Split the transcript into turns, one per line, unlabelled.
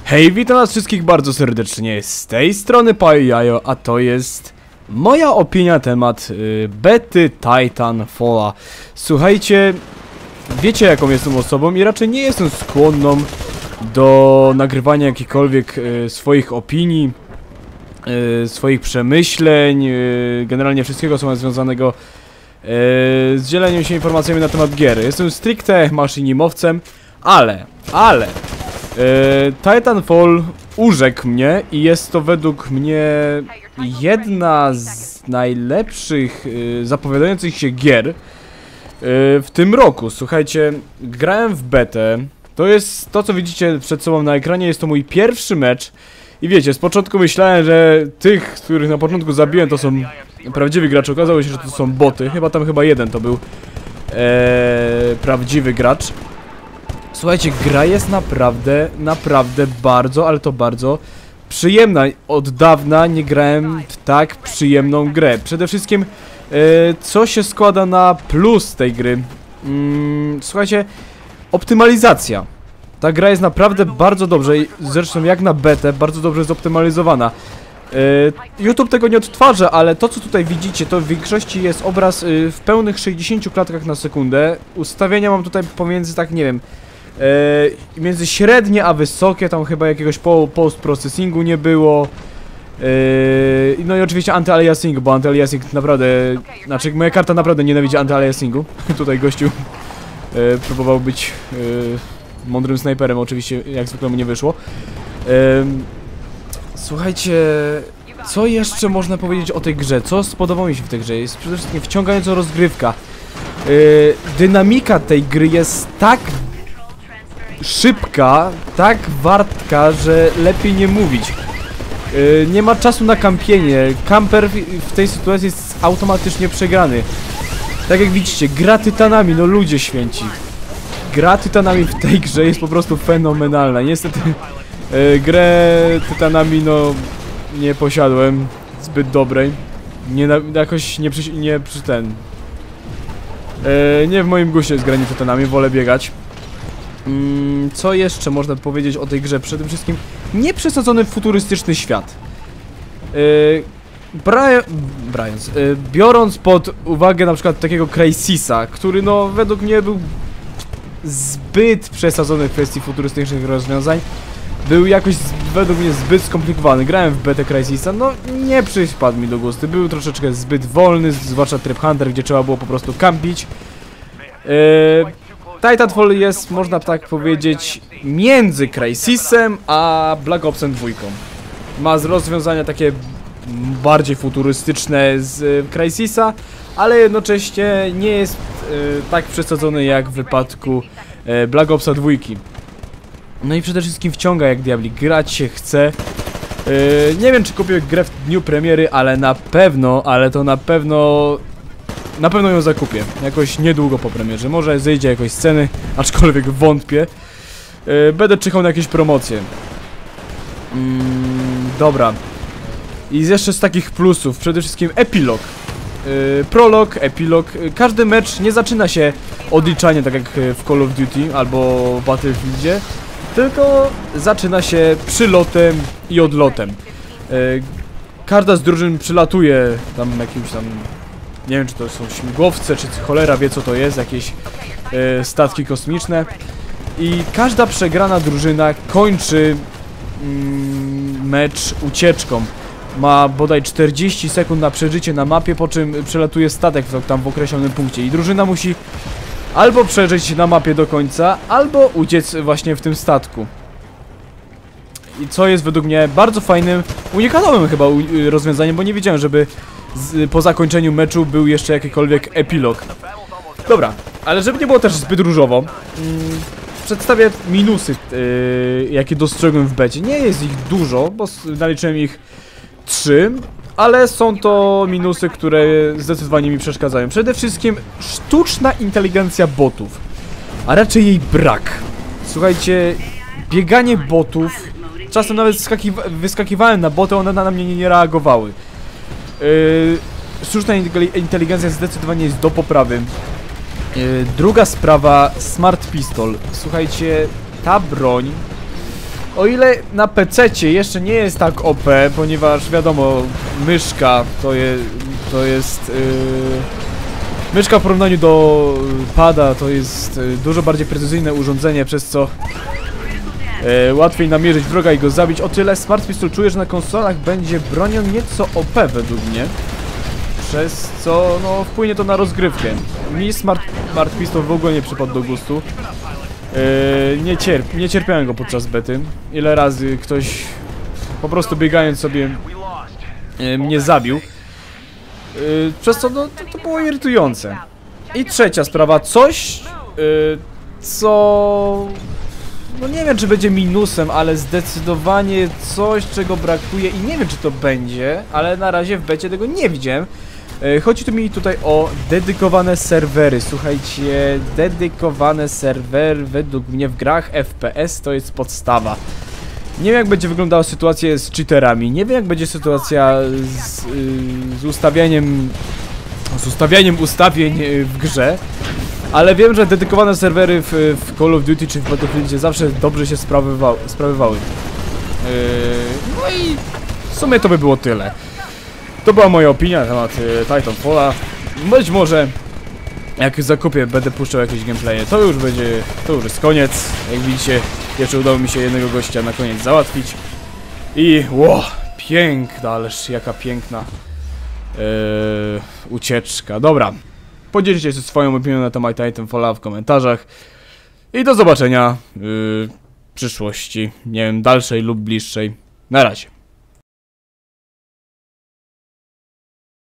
Hej, witam was wszystkich bardzo serdecznie, z tej strony Pajajo, a to jest moja opinia na temat bety Titanfalla. Słuchajcie, wiecie jaką jestem osobą i raczej nie jestem skłonną do nagrywania jakichkolwiek swoich opinii, swoich przemyśleń, generalnie wszystkiego co ma związanego z dzieleniem się informacjami na temat gier. Jestem stricte maszynimowcem, ale Titanfall urzekł mnie i jest to według mnie jedna z najlepszych zapowiadających się gier w tym roku. Słuchajcie, grałem w betę. To jest to, co widzicie przed sobą na ekranie, jest to mój pierwszy mecz. I wiecie, z początku myślałem, że tych, których na początku zabiłem, to są prawdziwi gracze. Okazało się, że to są boty. Chyba jeden to był prawdziwy gracz. Słuchajcie, gra jest naprawdę bardzo, ale to bardzo przyjemna. Od dawna nie grałem w tak przyjemną grę. Przede wszystkim, co się składa na plus tej gry? Słuchajcie, optymalizacja. Ta gra jest naprawdę bardzo dobrze, zresztą jak na betę, bardzo dobrze zoptymalizowana. YouTube tego nie odtwarza, ale to co tutaj widzicie, to w większości jest obraz w pełnych 60 klatkach na sekundę. Ustawienia mam tutaj pomiędzy, tak nie wiem, między średnie a wysokie, tam chyba jakiegoś post-processingu nie było. No i oczywiście anti-aliasingu, bo anti-aliasing naprawdę, znaczy moja karta naprawdę nienawidzi anti-aliasingu. Tutaj gościu próbował być mądrym snajperem, oczywiście jak zwykle mu nie wyszło. Słuchajcie, co jeszcze można powiedzieć o tej grze? Co spodobało mi się w tej grze? Jest przede wszystkim wciągająca rozgrywka. Dynamika tej gry jest tak szybka, tak wartka, że lepiej nie mówić. Nie ma czasu na kampienie. Kamper w tej sytuacji jest automatycznie przegrany. Tak jak widzicie, gra tytanami, no ludzie święci. Gra tytanami w tej grze jest po prostu fenomenalna. Niestety grę tytanami no nie posiadłem zbyt dobrej. Jakoś nie w moim guście jest granie tytanami, wolę biegać. Co jeszcze można powiedzieć o tej grze? Przede wszystkim nieprzesadzony futurystyczny świat. Biorąc pod uwagę na przykład takiego Crysisa, który no według mnie był zbyt przesadzony w kwestii futurystycznych rozwiązań, był jakoś według mnie zbyt skomplikowany. Grałem w betę Crysisa, no nie przypadł mi do gustu, był troszeczkę zbyt wolny, zwłaszcza tryb Hunter, gdzie trzeba było po prostu kampić. Titanfall jest, można tak powiedzieć, między Crysisem a Black Opsem 2. Ma rozwiązania takie bardziej futurystyczne z Crysisa, ale jednocześnie nie jest tak przesadzony jak w wypadku Black Opsa 2. No i przede wszystkim wciąga jak diabli, grać się chce. Nie wiem czy kupię grę w dniu premiery, ale na pewno ją zakupię, jakoś niedługo po premierze, może zejdzie jakoś z ceny, aczkolwiek wątpię. Będę czekał na jakieś promocje. Dobra. I jeszcze z takich plusów, przede wszystkim epilog. Prolog, epilog. Każdy mecz nie zaczyna się odliczanie tak jak w Call of Duty albo w Battlefieldzie, tylko zaczyna się przylotem i odlotem. Każda z drużyn przylatuje tam jakimś tam, nie wiem czy to są śmigłowce, czy cholera wie co to jest, jakieś statki kosmiczne. I każda przegrana drużyna kończy mecz ucieczką. Ma bodaj 40 sekund na przeżycie na mapie, po czym przelatuje statek tam w określonym punkcie. I drużyna musi albo przeżyć na mapie do końca, albo uciec właśnie w tym statku. I co jest według mnie bardzo fajnym, unikatowym chyba rozwiązaniem, bo nie wiedziałem, żeby po zakończeniu meczu był jeszcze jakikolwiek epilog. Dobra, ale żeby nie było też zbyt różowo, przedstawię minusy, jakie dostrzegłem w becie. Nie jest ich dużo, bo naliczyłem ich 3, ale są to minusy, które zdecydowanie mi przeszkadzają. Przede wszystkim sztuczna inteligencja botów, a raczej jej brak. Słuchajcie, bieganie botów, czasem nawet wyskakiwałem na boty, one na mnie nie reagowały. Sztuczna inteligencja zdecydowanie jest do poprawy. Druga sprawa, Smart Pistol. Słuchajcie, ta broń O ile na PC-cie jeszcze nie jest tak OP, ponieważ wiadomo, myszka to jest myszka w porównaniu do pada to jest dużo bardziej precyzyjne urządzenie, przez co łatwiej namierzyć wroga i go zabić. O tyle Smart Pistol czuję, że na konsolach będzie bronią nieco OP według mnie, przez co no wpłynie to na rozgrywkę. Mi Smart Pistol w ogóle nie przypadł do gustu. Nie cierpiałem go podczas bety. Ile razy ktoś po prostu biegając sobie mnie zabił. Przez co no, to było irytujące. I trzecia sprawa, coś co no nie wiem czy będzie minusem, ale zdecydowanie coś czego brakuje i nie wiem czy to będzie, ale na razie w becie tego nie widziałem. Chodzi tu mi tutaj o dedykowane serwery. Słuchajcie, dedykowane serwery według mnie w grach FPS to jest podstawa. Nie wiem jak będzie wyglądała sytuacja z cheaterami, nie wiem jak będzie sytuacja z ustawianiem ustawień w grze, ale wiem, że dedykowane serwery w Call of Duty czy w Battlefieldzie zawsze dobrze się sprawywały. No i w sumie to by było tyle. To była moja opinia na temat Titanfalla. Być może jak zakupię, będę puszczał jakieś gameplaye, to już jest koniec. Jak widzicie, jeszcze udało mi się jednego gościa na koniec załatwić. I wow, piękna, ależ jaka piękna ucieczka. Dobra, podzielcie się swoją opinią na temat Titanfalla w komentarzach. I do zobaczenia w przyszłości, nie wiem, dalszej lub bliższej. Na razie.